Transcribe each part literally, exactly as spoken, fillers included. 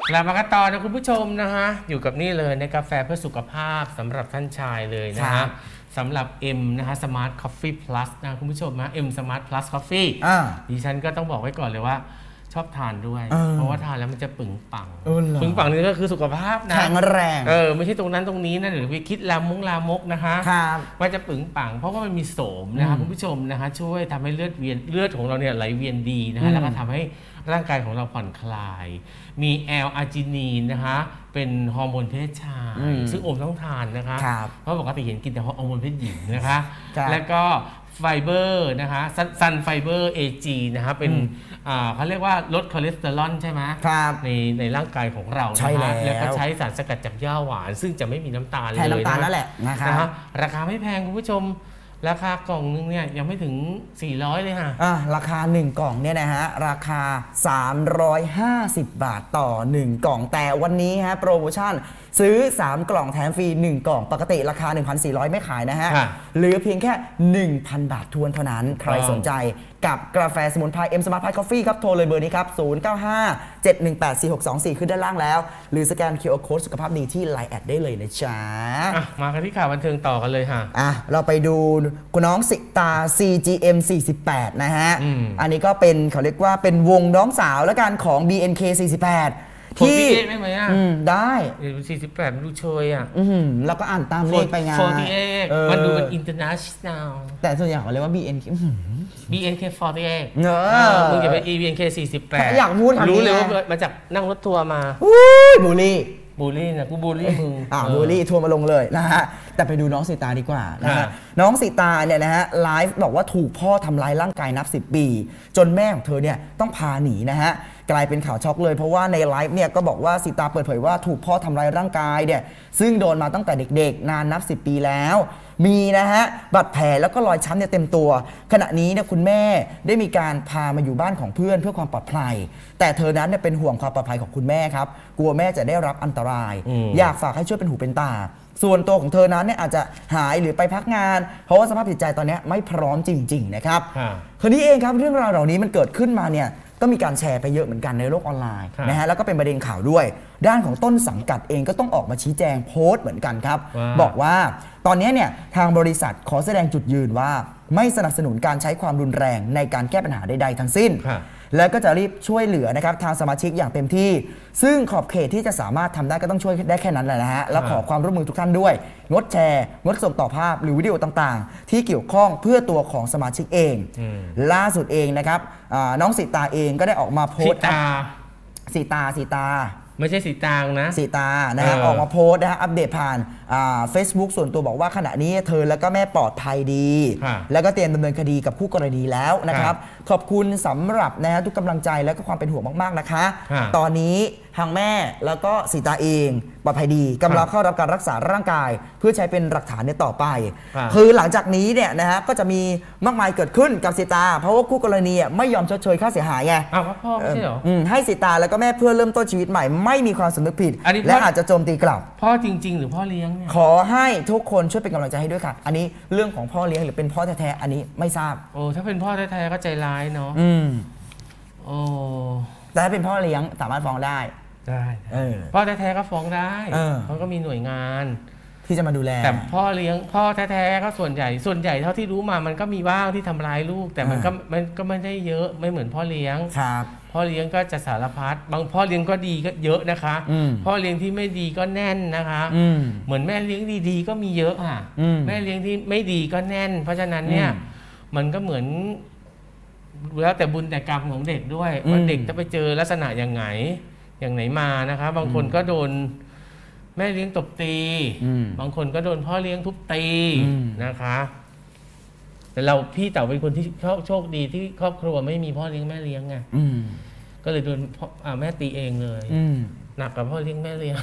กลับมากันต่อนะคุณผู้ชมนะฮะอยู่กับนี่เลยในกาแฟเพื่อสุขภาพสำหรับท่านชายเลยนะฮะสำหรับ M นะฮะ Smart Coffee Plus นะคุณผู้ชมนะ M Smart Plus Coffee ดิฉันก็ต้องบอกไว้ก่อนเลยว่าชอบทานด้วยเพราะว่าทานแล้วมันจะปึงปังปึงปังนี่ก็คือสุขภาพนะแข็งแรงเออไม่ใช่ตรงนั้นตรงนี้นะหรือไปคิดลามงลามกนะคะว่าจะปึงปังเพราะว่ามันมีโสมนะคะคุณผู้ชมนะคะช่วยทำให้เลือดเวียนเลือดของเราเนี่ยไหลเวียนดีนะคะแล้วก็ทำให้ร่างกายของเราผ่อนคลายมีแอลอาร์จินีนนะคะเป็นฮอร์โมนเพศชายซึ่งโอมต้องทานนะคะเพราะปกติเห็นกินแต่ฮอร์โมนเพศหญิงนะคะแล้วก็ไฟเบอร์นะคะซันไฟเบอร์ เอ จี นะคะเป็นเขาเรียกว่าลดคอเลสเตอรอลใช่ไหมในในร่างกายของเราใช่แล้วแล้วก็ใช้สารสกัดจากหญ้าหวานซึ่งจะไม่มีน้ำตาลเลยนะน้ำตาลนั่นแหละนะคะราคาไม่แพงคุณผู้ชมราคากล่องนึงเนี่ยยังไม่ถึงสี่ร้อยเลยค่ะอ่ะราคาหนึ่งกล่องเนี่ยนะฮะราคาสามร้อยห้าสิบบาทต่อหนึ่งกล่องแต่วันนี้ฮะโปรโมชั่นซื้อสามกล่องแถมฟรีหนึ่งกล่องปกติราคา หนึ่งพันสี่ร้อย ไม่ขายนะฮะเหลือเพียงแค่ หนึ่งพัน บาททวนเท่านั้นใครสนใจกับกาแฟสมุนไพร M Smart Plus Coffee ครับโทรเลยเบอร์นี้ครับศูนย์ เก้า ห้า เจ็ด หนึ่ง แปด สี่ หก สอง สี่ขึ้นด้านล่างแล้วหรือสแกน คิว อาร์ Code สุขภาพดีที่ ไลน์ แอดได้เลยนะจ๊ะมากันที่ข่าวบันเทิงต่อกันเลยค่ะอ่ะเราไปดูคุณน้องสิตา ซี จี เอ็ม สี่สิบแปด นะฮะ อ, อันนี้ก็เป็นเขาเรียกว่าเป็นวงน้องสาวและกันของ บี เอ็น เค สี่สิบแปดที่ได้ไหมอ่ะได้สี่สิบแปดดูเชยอ่ะแล้วก็อ่านตามเลขไปไงสี่สิบแปดมันดูเป็น international แต่ส่วนใหญ่เขาเรียกว่า บี เอ็น เคบี เอ็น เค สี่สิบแปดเออมึงอย่าไป บี เอ็น เค สี่สิบแปดอยากพูดรู้เลยว่ามาจากนั่งรถทัวร์มาบูลลี่บูลลี่นะกูบูลลี่มึงอ่าบูลลี่ทัวร์มาลงเลยนะฮะแต่ไปดูน้องสีตาดีกว่านะฮะน้องสีตาเนี่ยนะฮะไลฟ์บอกว่าถูกพ่อทำร้ายร่างกายนับสิบปีจนแม่ของเธอเนี่ยต้องพาหนีนะฮะกลายเป็นข่าวช็อกเลยเพราะว่าในไลฟ์เนี่ยก็บอกว่าสีตาเปิดเผยว่าถูกพ่อทำร้ายร่างกายเนี่ยซึ่งโดนมาตั้งแต่เด็กๆนานนับสิบปีแล้วมีนะฮะบาดแผลแล้วก็รอยช้ำเนี่ยเต็มตัวขณะนี้เนี่ยคุณแม่ได้มีการพามาอยู่บ้านของเพื่อนเพื่อความปลอดภัยแต่เธอนั้นเนี่ยเป็นห่วงความปลอดภัยของคุณแม่ครับกลัวแม่จะได้รับอันตรายอยากฝากให้ช่วยเป็นหูเป็นตาส่วนตัวของเธอนั้นเนี่ยอาจจะหายหรือไปพักงานเพราะว่าสภาพจิตใจตอนนี้ไม่พร้อมจริงๆนะครับคืนนี้เองครับเรื่องราวเหล่านี้มันเกิดขึ้นมาเนี่ยก็มีการแชร์ไปเยอะเหมือนกันในโลกออนไลน์นะฮะแล้วก็เป็นประเด็นข่าวด้วยด้านของต้นสังกัดเองก็ต้องออกมาชี้แจงโพสต์เหมือนกันครับบอกว่าตอนนี้เนี่ยทางบริษัทขอแสดงจุดยืนว่าไม่สนับสนุนการใช้ความรุนแรงในการแก้ปัญหาใดๆทั้งสิ้นแล้วก็จะรีบช่วยเหลือนะครับทางสมาชิกอย่างเต็มที่ซึ่งขอบเขตที่จะสามารถทำได้ก็ต้องช่วยได้แค่นั้นแหละนะฮะแล้วขอความร่วมมือทุกท่านด้วยงดแชร์งดส่งต่อภาพหรือวิดีโอต่างๆที่เกี่ยวข้องเพื่อตัวของสมาชิกเองล่าสุดเองนะครับน้องสีตาเองก็ได้ออกมาโพสต์สีตาสีตาไม่ใช่สีตางนะสีตานะฮะออกมาโพสต์นะฮะอัปเดตผ่านเฟซบุ๊กส่วนตัวบอกว่าขณะนี้เธอแล้วก็แม่ปลอดภัยดีแล้วก็เตรียมดำเนินคดีกับคู่กรณีแล้วนะครับขอบคุณสำหรับนะฮะทุกกำลังใจและก็ความเป็นห่วงมากๆนะคะตอนนี้ทางแม่แล้วก็สีตาเองปลอดภัยดีกำลังเข้ารับการรักษาร่างกายเพื่อใช้เป็นหลักฐานในต่อไปคือหลังจากนี้เนี่ยนะฮะก็จะมีมากมายเกิดขึ้นกับสีตาเพราะว่าคู่กรณีไม่ยอมชดเชยค่าเสียหายไงอ้าวพ่อไม่ใช่เหรอให้สีตาแล้วก็แม่เพื่อเริ่มต้นชีวิตใหม่ไม่มีความสำนึกผิดและอาจจะโจมตีกลับพ่อจริงๆหรือพ่อเลี้ยงเนี่ยขอให้ทุกคนช่วยเป็นกำลังใจให้ด้วยค่ะอันนี้เรื่องของพ่อเลี้ยงหรือเป็นพ่อแท้ๆอันนี้ไม่ทราบโอ้ถ้าเป็นพ่อแท้ๆก็ใจร้ายเนาะอืมโอ้แต่ถ้าเป็นพ่อเลี้ยงสามารถฟ้องได้ได้พ่อแท้ๆก็ฟ้องได้เขาก็มีหน่วยงานที่จะมาดูแลแต่พ่อเลี้ยงพ่อแท้ๆก็ส่วนใหญ่ส่วนใหญ่เท่าที่รู้มามันก็มีบ้างที่ทำร้ายลูกแต่มันก็มันก็ไม่ได้เยอะไม่เหมือนพ่อเลี้ยงครับพ่อเลี้ยงก็จะสารพัดบางพ่อเลี้ยงก็ดีก็เยอะนะคะพ่อเลี้ยงที่ไม่ดีก็แน่นนะคะเหมือนแม่เลี้ยงดีๆก็มีเยอะค่ะแม่เลี้ยงที่ไม่ดีก็แน่นเพราะฉะนั้นเนี่ยมันก็เหมือนแล้วแต่บุญแต่กรรมของเด็กด้วยว่าเด็กจะไปเจอลักษณะอย่างไงอย่างไหนมานะคะบางคนก็โดนแม่เลี้ยงตบตีบางคนก็โดนพ่อเลี้ยงทุบตีนะคะแต่เราพี่เต๋าเป็นคนที่โชคดีที่ครอบครัวไม่มีพ่อเลี้ยงแม่เลี้ยงไงก็เลยโดนแม่ตีเองเลยหนักกว่าพ่อเลี้ยงแม่เลี้ยง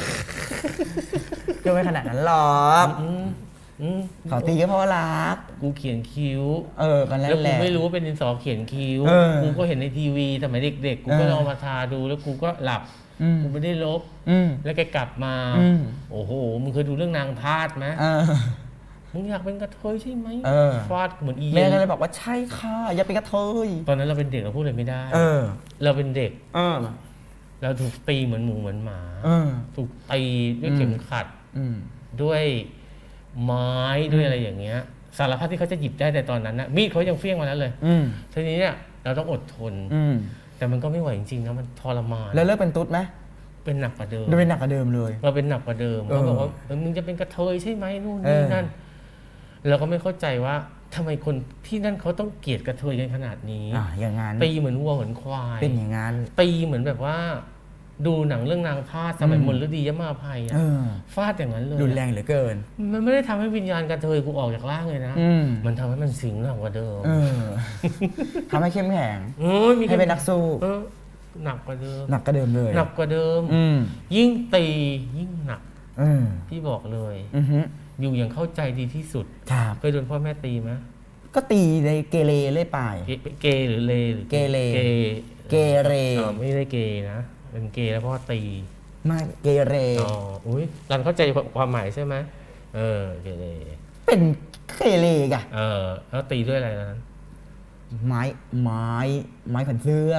ก็ไม่ขนาดนั้นหรอกเขาตีก็เพราะรักกูเขียนคิ้วเออกันแล้วกูไม่รู้ว่าเป็นดินสอเขียนคิ้วกูก็เห็นในทีวีสมัยเด็กๆกูก็ลองมาทาดูแล้วกูก็หลับกูไม่ได้ลบแล้วแกกลับมาโอ้โหมึงเคยดูเรื่องนางทาสไหมมึงอยากเป็นกระเทยใช่ไหมฟาดเหมือนอีแม่ก็เลยบอกว่าใช่ค่ะอยากเป็นกระเทยตอนนั้นเราเป็นเด็กเราพูดอะไรไม่ได้เราเป็นเด็กเราถูกตีเหมือนหมูเหมือนหมาถูกตีด้วยเข็มขัดด้วยไม้ด้วยอะไรอย่างเงี้ยสารพัดที่เขาจะหยิบได้แต่ตอนนั้นนะมีดเขายังเฟี้ยงมาแล้วเลยทีนี้เนี่ยเราต้องอดทนแต่มันก็ไม่ไหวจริงๆนะมันทรมานแล้วเลิกเป็นตุ๊ดไหมเป็นหนักกว่าเดิมเป็นหนักกว่าเดิมเลยเราเป็นหนักกว่าเดิมเขาบอกว่ามึงจะเป็นกระเทยใช่ไหมนู่นนี่นั่นเราก็ไม่เข้าใจว่าทำไมคนที่นั่นเขาต้องเกลียดกระเทยกันขนาดนี้อ่าอย่างนั้นตีเหมือนวัวเหมือนควายเป็นอย่างนั้นตีเหมือนแบบว่าดูหนังเรื่องนางพาสสมัยมนฤดียมาภัยฟาดอย่างนั้นเลยรุนแรงเหลือเกินมันไม่ได้ทำให้วิญญาณกระเทยกูออกจากร่างเลยนะมันทำให้มันสิงหนักกว่าเดิมทำให้เข้มแข็งให้เป็นนักสู้หนักกว่าเดิมหนักกว่าเดิมเลยหนักกว่าเดิมยิ่งตียิ่งหนักพี่บอกเลยอยู่อย่างเข้าใจดีที่สุดเคยโดนพ่อแม่ตีไหมก็ตีในเกเรเล่ยป่ายเกหรือเลหรือเกเรเกเรไม่ได้เกนะเป็นเกแล้วพ่อตีไม่เกเรอ๋ออุ้ยรันเข้าใจความหมายใช่ไหมเออเกเรเป็นเกเรกะเออแล้วตีด้วยอะไรนั้นไม้ไม้ไม้แผ่นเสื้อ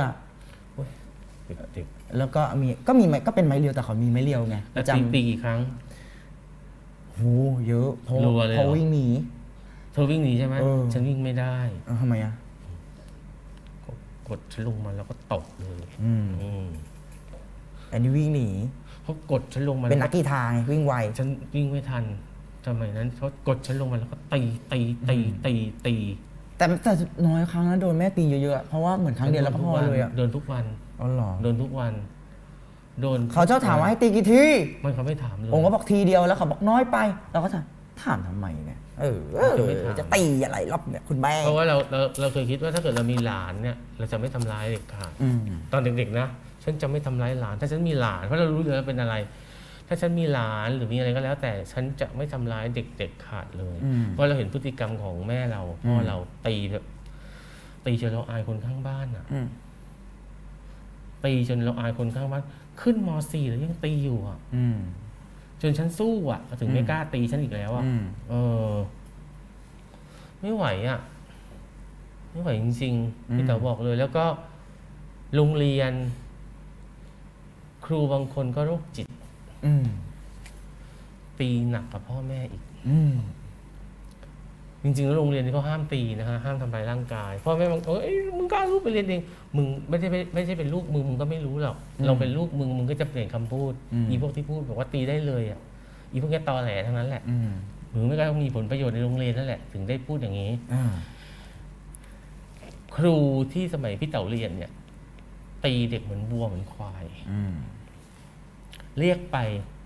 แล้วก็มีก็มีก็เป็นไม้เรียวแต่เขามีไม้เรียวไงจำตีกี่ครั้งโหเยอะเพราะเพราะวิ่งหนีเธอวิ่งหนีใช่ไหมฉันวิ่งไม่ได้ทำไมอ่ะกดฉันลงมาแล้วก็ตกเลยอันนี้วิ่งหนีเขากดฉันลงมาเป็นนักกีฬาไงวิ่งไวฉันวิ่งไม่ทันสมัยนั้นเขากดฉันลงมาแล้วก็ตีตีตีตีตีแต่แต่น้อยครั้งนะโดนแม่ตีเยอะๆเพราะว่าเหมือนครั้งเดียวแล้วพอเลยอ่ะโดนทุกวันอ๋อเหรอโดนทุกวันโดนเขาเจ้าถามว่าให้ตีกี่ทีมันเขาไม่ถามเลยผมก็บอกทีเดียวแล้วเขาบอกน้อยไปเราก็ถามถามทำไมเนี่ยเออจะตีอะไรรอบเนี่ยคุณแม่เพราะว่าเราเราเราเคยคิดว่าถ้าเกิดเรามีหลานเนี่ยเราจะไม่ทำร้ายเด็กขาดตอนเด็กๆนะฉันจะไม่ทำร้ายหลานถ้าฉันมีหลานเพราะเรารู้เลยว่าเป็นอะไร ถ้าฉันมีหลานหรือมีอะไรก็แล้วแต่ฉันจะไม่ทำร้ายเด็กๆขาดเลยเพราะเราเห็นพฤติกรรมของแม่เราพ่อเราตีแบบตีจนเราอายคนข้างบ้านอ่ะตีจนเราอายคนข้างบ้านขึ้นม.สี่ แล้วยังตีอยู่อ่ะจนฉันสู้อ่ะถึงไม่กล้าตีฉันอีกแล้วอ่ะเออไม่ไหวอ่ะไม่ไหวจริงๆพี่เต๋อบอกเลยแล้วก็โรงเรียนครูบางคนก็โรคจิตตีหนักกว่าพ่อแม่อีกจริงๆแล้วโรงเรียนนี่เขาห้ามตีนะฮะห้ามทำลายร่างกายพ่อแม่บางเอ้ยมึงกล้าลูกไปเรียนเองมึงไม่ใช่ไม่ใช่เป็นลูกมึงมึงก็ไม่รู้หรอกเราเป็นลูกมึงมึงก็จะเปลี่ยนคำพูดอีพวกที่พูดบอกว่าตีได้เลยอ่ะอีพวกแกตอแหลทั้งนั้นแหละมึงไม่ก็มีผลประโยชน์ในโรงเรียนนั่นแหละถึงได้พูดอย่างนี้ครูที่สมัยพี่เต๋าเรียนเนี่ยตีเด็กเหมือนวัวเหมือนควายเรียกไป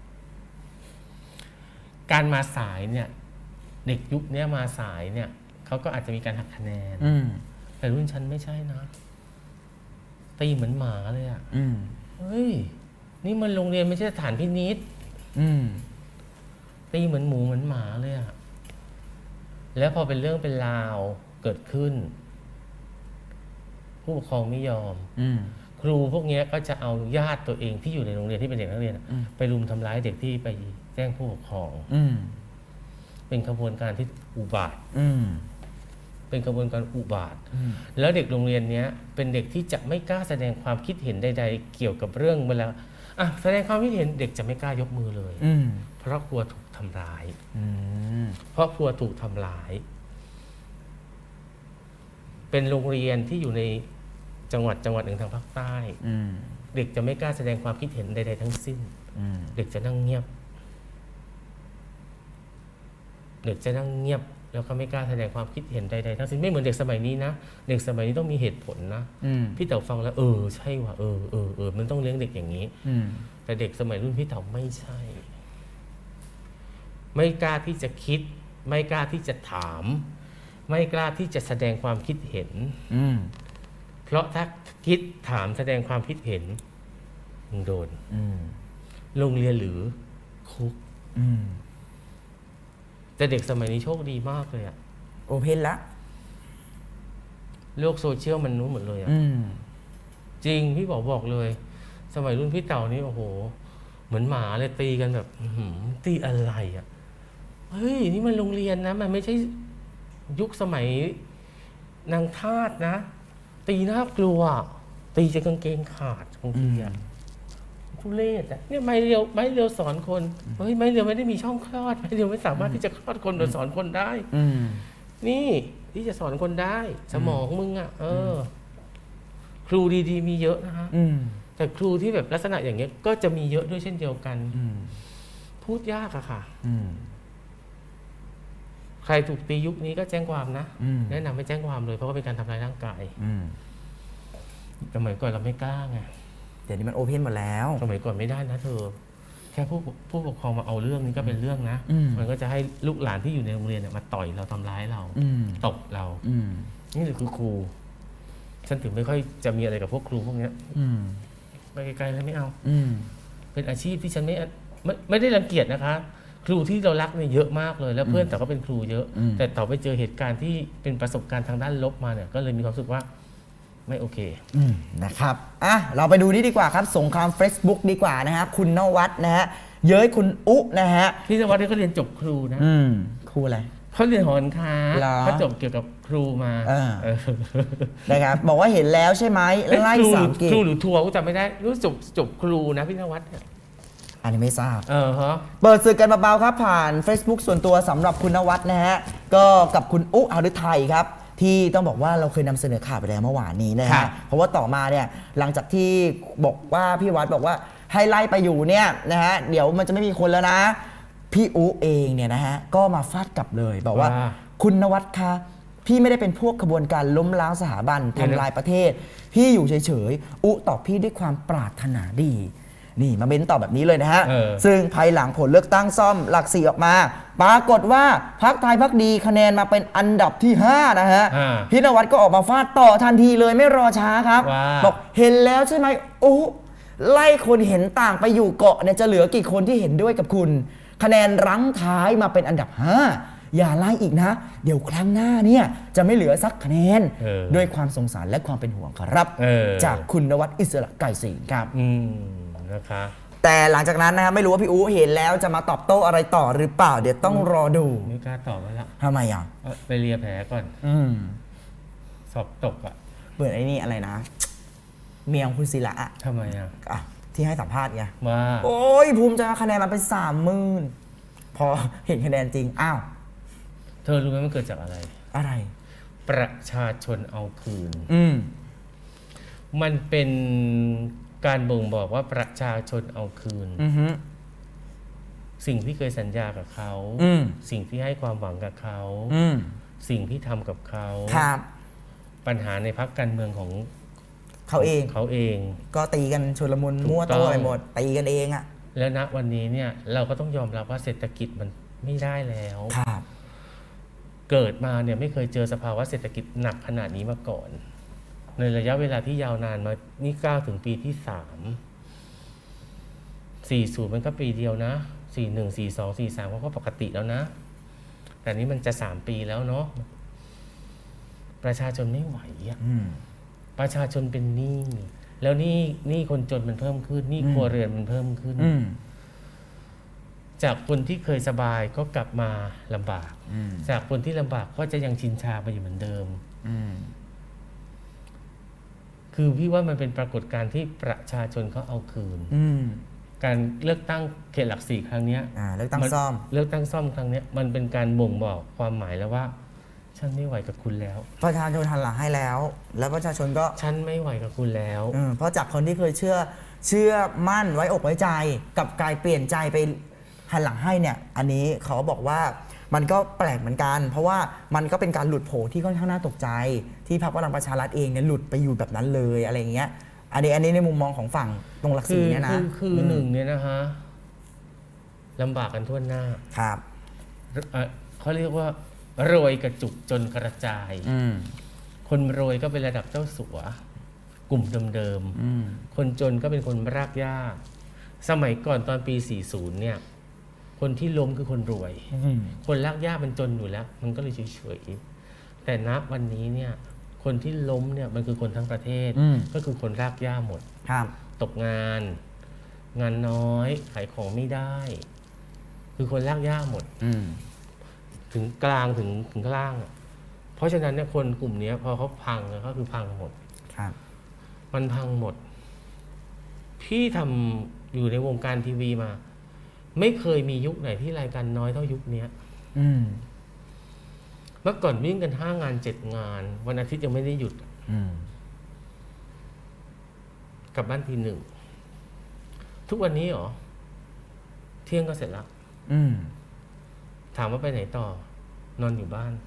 การมาสายเนี่ยเด็กยุคนี้มาสายเนี่ยเขาก็อาจจะมีการหักคะแนนแต่รุ่นฉันไม่ใช่นะตีเหมือนหมาเลยอ่ะเฮ้ยนี่มันโรงเรียนไม่ใช่สถานพินิจตีเหมือนหมูเหมือนหมาเลยอ่ะแล้วพอเป็นเรื่องเป็นราวเกิดขึ้นผู้ปกครองไม่ยอมครูพวกนี้ก็จะเอาญาติตัวเองที่อยู่ในโรงเรียนที่เป็นเด็กนักเรียนไปรุมทำร้ายเด็กที่ไปแจ้งผู้ปกครองเป็นขบวนการที่อุบาทเป็นขบวนการอุบาทแล้วเด็กโรงเรียนนี้เป็นเด็กที่จะไม่กล้าแสดงความคิดเห็นใดๆเกี่ยวกับเรื่องเวลาอ่ะแสดงความคิดเห็นเด็กจะไม่กล้ายกมือเลยเพราะกลัวถูกทำร้ายเพราะกลัวถูกทำร้ายเป็นโรงเรียนที่อยู่ในจังหวัดจังหวัดหนึ่งทางภาคใต้เด็กจะไม่กล้าแสดงความคิดเห็นใดๆทั้งสิ้นเด็กจะนั่งเงียบเด็กจะนั่งเงียบแล้วก็ไม่กล้าแสดงความคิดเห็นใดๆทั้งสิ้นไม่เหมือนเด็กสมัยนี้นะเด็กสมัยนี้ต้องมีเหตุผลนะพี่เต๋อฟังแล้วเออใช่ว่ะเออเออเออมันต้องเลี้ยงเด็กอย่างนี้แต่เด็กสมัยรุ่นพี่เต๋อไม่ใช่ไม่กล้าที่จะคิดไม่กล้าที่จะถามไม่กล้าที่จะแสดงความคิดเห็นเพราะถ้าคิดถามแสดงความคิดเห็นมึงโดนโรงเรียนหรือคุกแต่เด็กสมัยนี้โชคดีมากเลยอะโอเพนละโลกโซเชียลมันรู้หมดเลยอะจริงพี่บอกบอกเลยสมัยรุ่นพี่เต่านี่โอ้โหเหมือนหมาเลยตีกันแบบตีอะไรอะเฮ้ยนี่มันโรงเรียนนะมันไม่ใช่ยุคสมัยนางทาสนะตีน่ากลัวตีจนกางเกงขาดบางทีอะทุเรศอ่ะเนี่ยไม้เรียวไม้เรียวสอนคนเฮ้ยไม้เรียวไม่ได้มีช่องคลอดไม้เรียวไม่สามารถที่จะคลอดคนหรือสอนคนได้นี่ที่จะสอนคนได้สมองมึงอ่ะเออครูดีๆมีเยอะนะฮะแต่ครูที่แบบลักษณะอย่างเงี้ยก็จะมีเยอะด้วยเช่นเดียวกันพูดยากอะค่ะใครถูกตียุคนี้ก็แจ้งความนะแนะนำให้แจ้งความเลยเพราะว่าเป็นการทำร้ายร่างกายสมัยก่อนเราไม่กล้าไงเดี๋ยวนี้มันโอเพนหมดแล้วสมัยก่อนไม่ได้นะเธอแค่ผู้ผู้ปกครองมาเอาเรื่องนี้ก็เป็นเรื่องนะมันก็จะให้ลูกหลานที่อยู่ในโรงเรียนเนี่ยมาต่อยเราทำร้ายเราตบเรานี่คือครูฉันถึงไม่ค่อยจะมีอะไรกับพวกครูพวกนี้ไปไกลๆเลยไม่เอาเป็นอาชีพที่ฉันไม่ไม่ไม่ได้รังเกียจนะคะครูที่เรารักเนี่ยเยอะมากเลยแล้วเพื่อนแต่ก็เป็นครูเยอะแต่ต่อไปเจอเหตุการณ์ที่เป็นประสบการณ์ทางด้านลบมาเนี่ยก็เลยมีความรู้สึกว่าไม่โอเคนะครับอ่ะเราไปดูนี่ดีกว่าครับสงคราม Facebook ดีกว่านะฮะคุณนวัดนะฮะเย้ยคุณอุ๊นะฮะพี่นวัดเขาเรียนจบครูนะอืมครูอะไรเขาเรียนหอการค้าเขาจบเกี่ยวกับครูมานะครับบอกว่าเห็นแล้วใช่ไหมไล่สามเกมครูหรือทัวร์ก็จำไม่ได้รู้จบจบครูนะพี่นวัดอันนี้ไม่ทราบเออฮะเปิดสื่อกันเบาๆครับผ่าน Facebook ส่วนตัวสำหรับคุณนวัดนะฮะก็กับคุณอุ๊หฤทัยครับที่ต้องบอกว่าเราเคยนำเสนอข่าวไปแล้วเมื่อวานนี้นะฮะเพราะว่าต่อมาเนี่ยหลังจากที่บอกว่าพี่วัดบอกว่าให้ไล่ไปอยู่เนี่ยนะฮะเดี๋ยวมันจะไม่มีคนแล้วนะพี่อุ๊เองเนี่ยนะฮะก็มาฟาดกลับเลยบอกว่าคุณนวัดคะพี่ไม่ได้เป็นพวกขบวนการล้มล้างสถาบันทำลายประเทศพี่อยู่เฉยๆอุ๊ตอบพี่ด้วยความปรารถนาดีนี่มาเบ้นตอบแบบนี้เลยนะฮะซึ่งภายหลังผลเลือกตั้งซ่อมหลักสี่ออกมาปรากฏว่าพรรคไทยพรรคดีคะแนนมาเป็นอันดับที่ห้านะฮะพี่นวัดก็ออกมาฟาดต่อทันทีเลยไม่รอช้าครับบอกเห็นแล้วใช่ไหมโอ้ไล่คนเห็นต่างไปอยู่เกาะเนี่ยจะเหลือกี่คนที่เห็นด้วยกับคุณคะแนนรั้งท้ายมาเป็นอันดับห้าอย่าไล่อีกนะเดี๋ยวครั้งหน้าเนี่ยจะไม่เหลือสักคะแนนด้วยความสงสารและความเป็นห่วงครับจากคุณนวัดอิสระไก่สิงครับนะคะแต่หลังจากนั้นนะครับไม่รู้ว่าพี่อู๋เห็นแล้วจะมาตอบโต้อะไรต่อหรือเปล่าเดี๋ยวต้องรอดูไม่กล้าตอบแล้วทำไมอ่ะไปเลียแผลก่อนอืมสอบตกอ่ะเปิดไอ้นี่อะไรนะเมียของคุณศิละอ่ะทำไมอ่ะที่ให้สัมภาษณ์ไงว่าโอ้ยภูมิใจคะแนนมันเป็นสามหมื่นพอเห็นคะแนนจริงอ้าวเธอรู้ไหมมันเกิดจากอะไรอะไรประชาชนเอาคืนอืมมันเป็นการบ่งบอกว่าประชาชนเอาคืนสิ่งที่เคยสัญญากับเขาสิ่งที่ให้ความหวังกับเขาสิ่งที่ทำกับเขาปัญหาในพรรคการเมืองของเขาเองเขาเองก็ตีกันชลมุนมั่วตัวไปหมดตีกันเองอะแล้วณวันนี้เนี่ยเราก็ต้องยอมรับว่าเศรษฐกิจมันไม่ได้แล้วเกิดมาเนี่ยไม่เคยเจอสภาวะเศรษฐกิจหนักขนาดนี้มาก่อนในระยะเวลาที่ยาวนานมานี่ก้าวถึงปีที่สามสี่ศูนย์มันก็ปีเดียวนะสี่หนึ่งสี่สองสี่สามก็ปกติแล้วนะแต่นี้มันจะสามปีแล้วเนาะประชาชนไม่ไหวอ่ะประชาชนเป็นหนี้แล้วนี่นี่คนจนมันเพิ่มขึ้นนี่ครัวเรือนมันเพิ่มขึ้นจากคนที่เคยสบายก็กลับมาลำบากจากคนที่ลำบากก็จะยังชินชาไปอยู่เหมือนเดิมคือพี่ว่ามันเป็นปรากฏการณ์ที่ประชาชนเขาเอาคืนการเลือกตั้งเขตหลักสี่ครั้งนี้เลือกตั้งซ่อมเลือกตั้งซ่อมครั้งนี้มันเป็นการบ่งบอกความหมายแล้วว่าฉันไม่ไหวกับคุณแล้วประชาชนหันหลังให้แล้วแล้วประชาชนก็ฉันไม่ไหวกับคุณแล้วเพราะจากคนที่เคยเชื่อเชื่อมั่นไว้อกไว้ใจกับกลายเปลี่ยนใจไปหันหลังให้เนี่ยอันนี้เขาบอกว่ามันก็แปลกเหมือนกันเพราะว่ามันก็เป็นการหลุดโผที่ค่อนข้างน่าตกใจที่พรรคพลังประชารัฐเองเนี่ยหลุดไปอยู่แบบนั้นเลยอะไรอย่างเงี้ยอันนี้อันนี้ในมุมมองของฝั่งตรงหลักสี่เนี่ยนะคือหนึ่งเนี่ยนะฮะลำบากกันทั่วหน้าครับเขาเรียกว่ารวยกระจุกจนกระจายคนรวยก็เป็นระดับเจ้าสัวกลุ่มเดิมๆคนจนก็เป็นคนรากหญ้าสมัยก่อนตอนปีสี่สิบเนี่ยคนที่ล้มคือคนรวยคนรากหญ้ามันจนอยู่แล้วมันก็เลยเฉยๆแต่ณวันนี้เนี่ยคนที่ล้มเนี่ยมันคือคนทั้งประเทศก็คือคนรากหญ้าหมดตกงานงานน้อยขายของไม่ได้คือคนรากหญ้าหมดถึงกลางถึงถึงข้างล่างเพราะฉะนั้นเนี่ยคนกลุ่มนี้พอเขาพังก็คือพังหมดมันพังหมดพี่ทำอยู่ในวงการทีวีมาไม่เคยมียุคไหนที่รายการน้อยเท่ายุคนี้เมื่อก่อนวิ่งกันห้างานเจ็ดงานวันอาทิตย์ยังไม่ได้หยุดกลับบ้านทีหนึ่งทุกวันนี้เหรอเที่ยงก็เสร็จแล้วถามว่าไปไหนต่อนอนอยู่บ้าน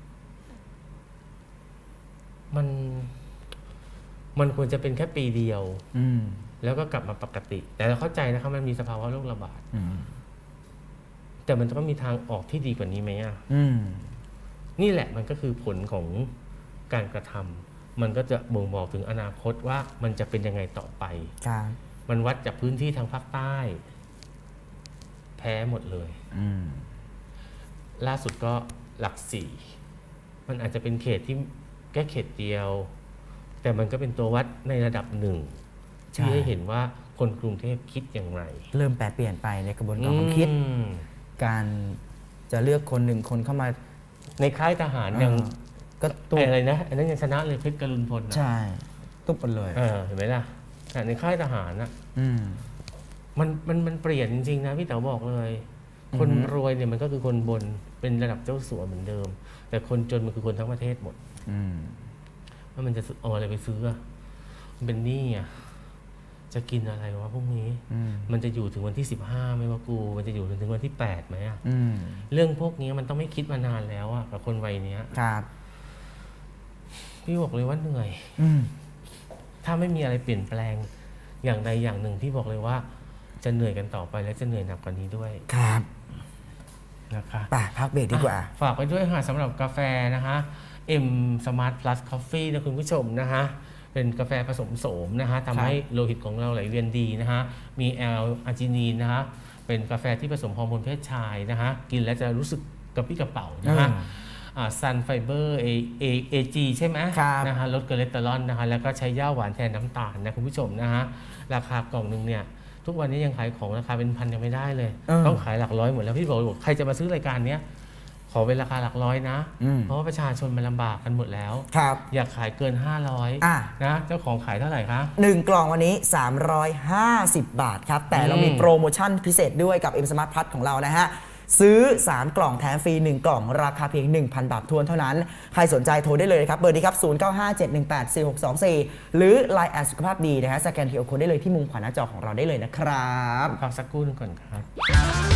มันมันควรจะเป็นแค่ปีเดียวแล้วก็กลับมาปกติแต่เราเข้าใจนะครับมันมีสภาวะโรคระบาดแต่มันต้องมีทางออกที่ดีกว่านี้ไหมอ่ะนี่แหละมันก็คือผลของการกระทำมันก็จะบ่งบอกถึงอนาคตว่ามันจะเป็นยังไงต่อไปมันวัดจากพื้นที่ทางภาคใต้แพ้หมดเลยล่าสุดก็หลักสี่มันอาจจะเป็นเขตที่แค่เขตเดียวแต่มันก็เป็นตัววัดในระดับหนึ่งที่ให้เห็นว่าคนกรุงเทพคิดอย่างไรเริ่มแปรเปลี่ยนไปในกระบวนการความคิดการจะเลือกคนหนึ่งคนเข้ามาในค่ายทหารยังก็ตัวอะไรนะอันนั้นยังชนะเลยเพชรกรุณพลใช่ตุ๊บไปเลยเห็นไหมล่ะแต่ในค่ายทหารนะมันมันมันเปลี่ยนจริงๆนะพี่เต๋อบอกเลยคนรวยเนี่ยมันก็คือคนบนเป็นระดับเจ้าสัวเหมือนเดิมแต่คนจนมันคือคนทั้งประเทศหมดว่ามันจะเอาอะไรไปซื้อมันเป็นหนี้อ่ะจะกินอะไรวะพวกนี้มันจะอยู่ถึงวันที่สิบห้าไหมวะกูมันจะอยู่ถึงวันที่แปดไหมอ่ะเรื่องพวกนี้มันต้องไม่คิดมานานแล้วอ่ะกับคนวัยเนี้ยครับพี่บอกเลยว่าเหนื่อยถ้าไม่มีอะไรเปลี่ยนแปลงอย่างใดอย่างหนึ่งที่บอกเลยว่าจะเหนื่อยกันต่อไปและจะเหนื่อยหนักกว่านี้ด้วยครับนะคะไปพักเบรกดีกว่าฝากไปด้วยค่ะสำหรับกาแฟนะคะ M Smart Plus Coffee นะคุณผู้ชมนะคะเป็นกาแฟผสมโสมนะคะทำให้โลหิตของเราไหลเวียนดีนะคะมีแอลอาร์จินีนนะคะเป็นกาแฟที่ผสมฮอร์โมนเพศชายนะคะกินแล้วจะรู้สึกกระปรี้กระเป๋านะคะซันไฟเบอร์เอเอเอจีใช่ไหมนะคะลดคอเลสเตอรอลนะคะแล้วก็ใช้ย่าหวานแทนน้ำตาลนะคุณผู้ชมนะคะราคากล่องหนึ่งเนี่ยทุกวันนี้ยังขายของราคาเป็นพันยังไม่ได้เลยต้องขายหลักร้อยหมดแล้วพี่บอกใครจะมาซื้อรายการนี้ขอเป็นราคาหลักร้อยนะเพราะว่าประชาชนมันลำบากกันหมดแล้วอยากขายเกินห้าร้อยนะเจ้าของขายเท่าไหร่คะหนึ่งกล่องวันนี้สามร้อยห้าสิบบาทครับแต่เรามีโปรโมชั่นพิเศษด้วยกับ M Smart Plus ของเรานะฮะซื้อสามกล่องแถมฟรีหนึ่งกล่องราคาเพียง หนึ่งพัน บาททวนเท่านั้นใครสนใจโทรได้เลยครับเบอร์นี้ครับศูนย์ เก้า ห้า เจ็ด หนึ่ง แปด สี่ หก สอง สี่หรือ ไลน์ แอดสุขภาพดีนะฮะสแกน คิว อาร์ Code ได้เลยที่มุมขวาหน้าจอของเราได้เลยนะครับพักสักครู่นึงก่อนครับ